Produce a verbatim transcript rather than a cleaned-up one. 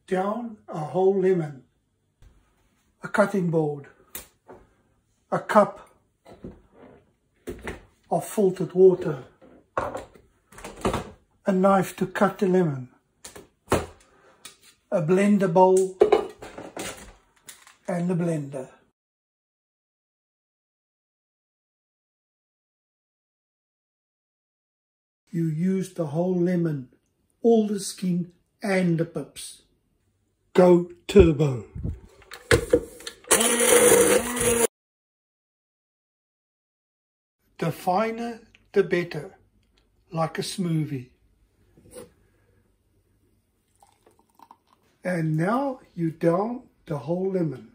down a whole lemon, a cutting board, a cup of filtered water, a knife to cut the lemon, a blender bowl and a blender. You use the whole lemon, all the skin and the pips. Go turbo. The finer, the better, like a smoothie. And now you down the whole lemon.